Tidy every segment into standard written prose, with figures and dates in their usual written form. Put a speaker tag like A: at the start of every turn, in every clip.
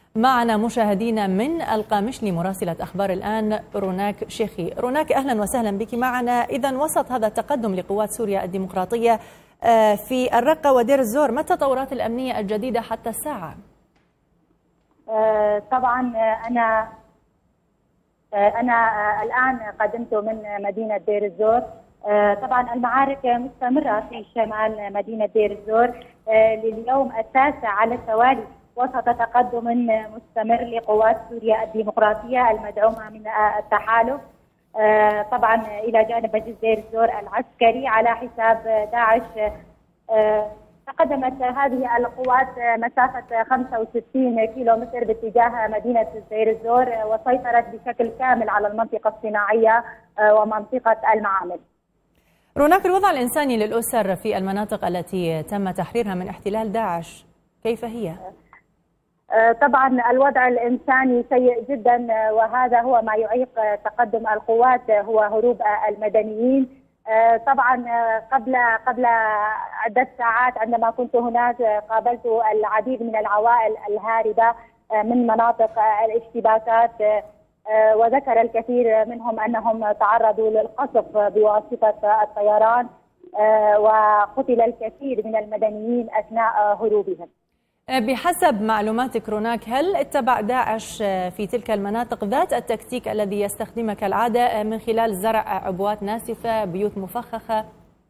A: معنا مشاهدينا من القامشلي مراسلة أخبار الآن روناك شيخي. روناك، أهلا وسهلا بك معنا. إذن وسط هذا التقدم لقوات سوريا الديمقراطية في الرقة ودير الزور، ما التطورات الأمنية الجديدة حتى الساعة؟
B: طبعا أنا الآن قدمت من مدينة دير الزور. طبعا المعارك مستمرة في شمال مدينة دير الزور لليوم التاسع على التوالي، وسط تقدم مستمر لقوات سوريا الديمقراطية المدعومة من التحالف طبعا إلى جانب مجلس دير الزور العسكري على حساب داعش. تقدمت هذه القوات مسافة 65 كيلومتر باتجاه مدينة دير الزور، وسيطرت بشكل كامل على المنطقة الصناعية ومنطقة المعامل.
A: روناك، الوضع الإنساني للأسر في المناطق التي تم تحريرها من احتلال داعش كيف هي؟
B: طبعا الوضع الإنساني سيء جدا، وهذا هو ما يعيق تقدم القوات، هو هروب المدنيين. طبعا قبل عدة ساعات عندما كنت هناك قابلت العديد من العوائل الهاربة من مناطق الاشتباكات، وذكر الكثير منهم أنهم تعرضوا للقصف بواسطة الطيران، وقتل الكثير من المدنيين أثناء هروبهم.
A: بحسب معلوماتك روناك، هل اتبع داعش في تلك المناطق ذات التكتيك الذي يستخدمه كالعادة من خلال زرع عبوات ناسفة، بيوت مفخخة؟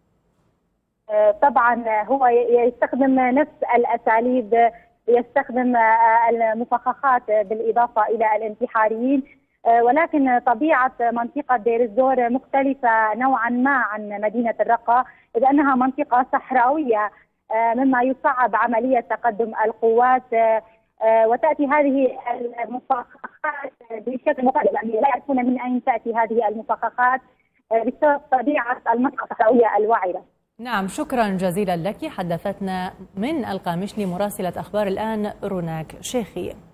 B: طبعا هو يستخدم نفس الأساليب، يستخدم المفخخات بالإضافة إلى الانتحاريين، ولكن طبيعة منطقة دير الزور مختلفة نوعا ما عن مدينة الرقة، إذ أنها منطقة صحراوية مما يصعب عملية تقدم القوات، وتأتي هذه المفخخات بشكل مختلف، يعني لا يعرفون من أين تأتي هذه المفخخات بسبب طبيعة المنطقة الصحراوية الوعرة.
A: نعم، شكرا جزيلا لك. حدثتنا من القامشلي مراسلة أخبار الآن روناك شيخي.